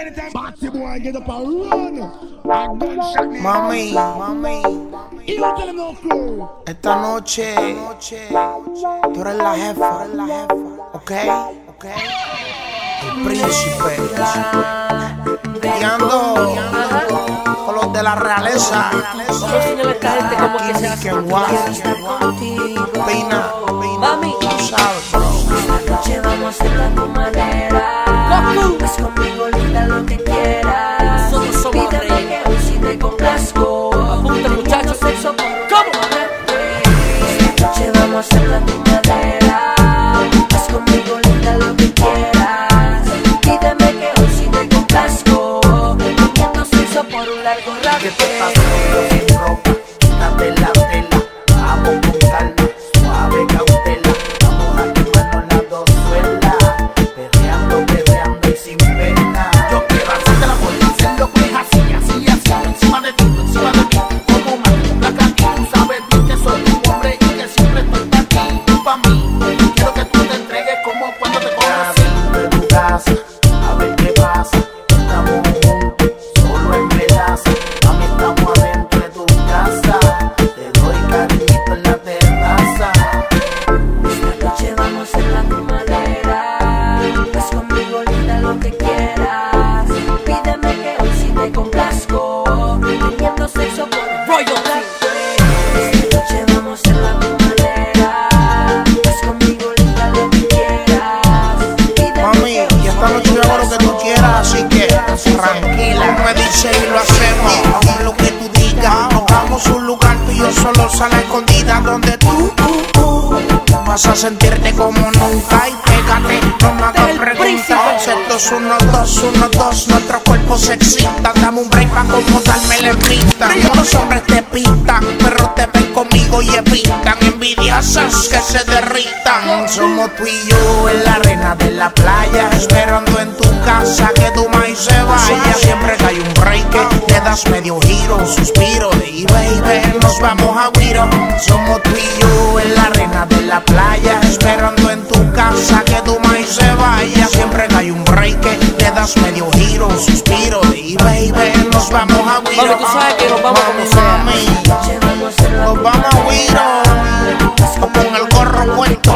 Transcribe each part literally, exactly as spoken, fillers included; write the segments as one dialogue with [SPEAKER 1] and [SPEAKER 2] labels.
[SPEAKER 1] Batty boy get up and run. A gunshot.
[SPEAKER 2] Mami, mami,
[SPEAKER 1] You don't tell him no crew.
[SPEAKER 2] esta noche, tú eres la jefa, eres la jefa, ¿ok? ¿ok? El príncipe, y ando con los de la realeza.
[SPEAKER 3] Vamos a enseñarle a esta gente cómo que se hace.
[SPEAKER 2] Pina, pina,
[SPEAKER 3] Mami,
[SPEAKER 2] tú sabes, bro.
[SPEAKER 4] Esta noche vamos a hacerlo a tu manera.
[SPEAKER 3] Goku.
[SPEAKER 4] Haz conmigo linda lo que quieras.
[SPEAKER 3] Nosotros somos
[SPEAKER 4] Pídeme
[SPEAKER 3] reyes.
[SPEAKER 4] que hoy sí te complazco.
[SPEAKER 3] Apunta, muchachos.
[SPEAKER 4] Sexo por un
[SPEAKER 3] ¿Cómo?
[SPEAKER 4] Esta noche vamos a hacerlo a tu manera. Haz conmigo linda lo que quieras. Pídeme que hoy sí te complazco. Teniendo sexo por un largo rato.
[SPEAKER 2] ¿Qué te pasa? Sin ropa, quítate la tela. Vamos con calma, suave cautela. Vamos a quemarnos las dos suelas. Perreando, perreando y sin pena. Yo quiero hacerte la vuelta, hacerlo pues así, así, así. Encima de ti, encima de mí. Como una caqui, tú sabes bien que soy tu hombre y que siempre estoy para ti. Tú pa' mí, quiero que tú te entregues como cuando te conocí. De tu casa, a ver qué pasa. Estamos juntos, solo en velas. Mami, estamos adentro de tu casa. Te doy cariñito en la terraza.
[SPEAKER 4] Esta noche vamos a hacerla a tu manera. Haz conmigo linda lo que quieras. Pídeme que hoy sí te complazco. Teniendo sexo por un
[SPEAKER 3] Royalty.
[SPEAKER 4] Esta noche vamos a hacerla a tu manera. Haz conmigo linda lo que quieras. Pídeme
[SPEAKER 2] Mami,
[SPEAKER 4] que hoy
[SPEAKER 2] y esta
[SPEAKER 4] sí
[SPEAKER 2] noche
[SPEAKER 4] te
[SPEAKER 2] yo hago lo que tú quieras, así que tranquila. Me dice y lo hacemos, haz lo que tú digas. Nos vamos a un lugar tú y yo solo, sala escondida, donde tú, tú, tú vas a sentirte como nunca. Y pégate, no me hagas preguntas. Esto es uno, dos, uno, dos, nuestro cuerpo se excita. Dame un break para como darme la pista. Los hombres te pintan, pero te ven conmigo y evitan envidiosas que se derritan. Somos tú y yo en la arena de la playa, esperando en tu casa que tu maíz se vaya. Siempre que hay un break, le das medio giro, un suspiro y baby, nos vamos a guiro. Somos tú y yo en la arena de la playa, esperando en tu casa que tu maíz se vaya. Siempre que hay un break, le das medio giro, un suspiro y baby, nos vamos a guiro.
[SPEAKER 3] Mami, tú sabes que nos vamos como sea.
[SPEAKER 2] Mami,
[SPEAKER 4] noche vamos a hacerla a tu
[SPEAKER 2] nos vamos a guiro, como en el gorro puesto.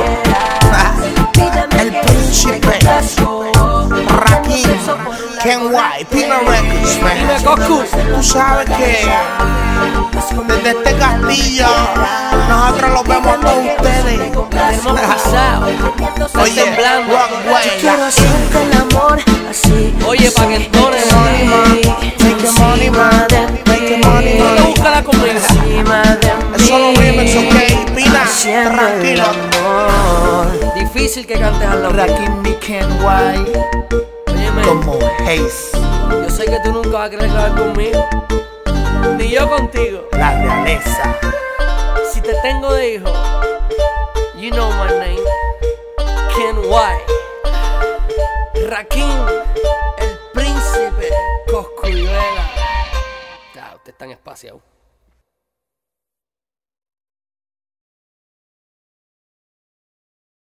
[SPEAKER 2] El príncipe, Rakim, Ken White, Pina Records, man.
[SPEAKER 3] Dime, Goku.
[SPEAKER 2] Tú sabes que desde este castillo nosotros los vemos a todos ustedes.
[SPEAKER 3] Tenemos pisado. Está
[SPEAKER 2] Oye,
[SPEAKER 3] temblando.
[SPEAKER 2] Rockway,
[SPEAKER 4] Quiero hacerte el amor así.
[SPEAKER 3] Oye, pa' que entones,
[SPEAKER 2] money, man. Make it money, man. Make it money,
[SPEAKER 3] ¿Dónde
[SPEAKER 2] man.
[SPEAKER 3] busca la comida?
[SPEAKER 4] Encima de mí.
[SPEAKER 2] Eso lo remix, ok, Pina,
[SPEAKER 4] Haciendo el
[SPEAKER 2] tranquilo.
[SPEAKER 4] amor.
[SPEAKER 3] Difícil que cantes al lado mío.
[SPEAKER 2] Rakim y Ken White,
[SPEAKER 3] Óyeme,
[SPEAKER 2] como Haze,
[SPEAKER 3] yo sé que tú nunca vas a querer grabar conmigo, ni yo contigo.
[SPEAKER 2] la realeza.
[SPEAKER 3] Si te tengo de hijo, you know my name, Ken White, Rakim, el príncipe, Coscuyuela. Ya, ustedes están espaciados.